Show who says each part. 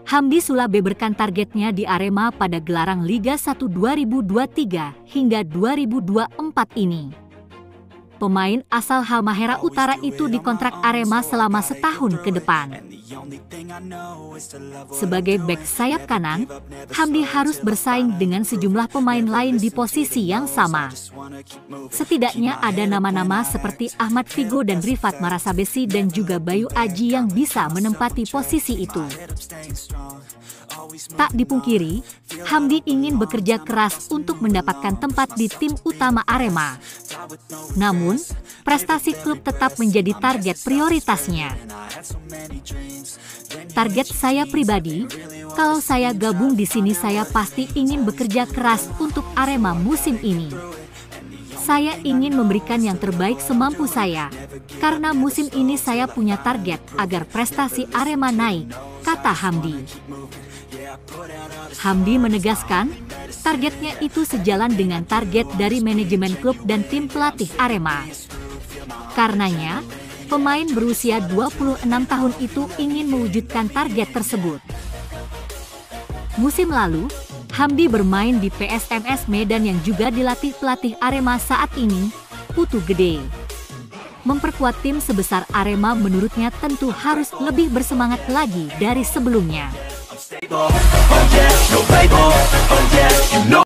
Speaker 1: Hamdi Sula beberkan targetnya di Arema pada gelaran Liga 1 2023 hingga 2024 ini. Pemain asal Halmahera Utara itu dikontrak Arema selama setahun ke depan. Sebagai bek sayap kanan, Hamdi harus bersaing dengan sejumlah pemain lain di posisi yang sama. Setidaknya ada nama-nama seperti Ahmad Figo dan Rifat Marasabesi dan juga Bayu Aji yang bisa menempati posisi itu. Tak dipungkiri, Hamdi ingin bekerja keras untuk mendapatkan tempat di tim utama Arema. Namun, prestasi klub tetap menjadi target prioritasnya. Target saya pribadi, kalau saya gabung di sini saya pasti ingin bekerja keras untuk Arema musim ini. Saya ingin memberikan yang terbaik semampu saya, karena musim ini saya punya target agar prestasi Arema naik, kata Hamdi. Hamdi menegaskan, targetnya itu sejalan dengan target dari manajemen klub dan tim pelatih Arema. Karenanya, pemain berusia 26 tahun itu ingin mewujudkan target tersebut. Musim lalu, Hamdi bermain di PSMS Medan yang juga dilatih pelatih Arema saat ini, Putu Gede. Memperkuat tim sebesar Arema menurutnya tentu harus lebih bersemangat lagi dari sebelumnya.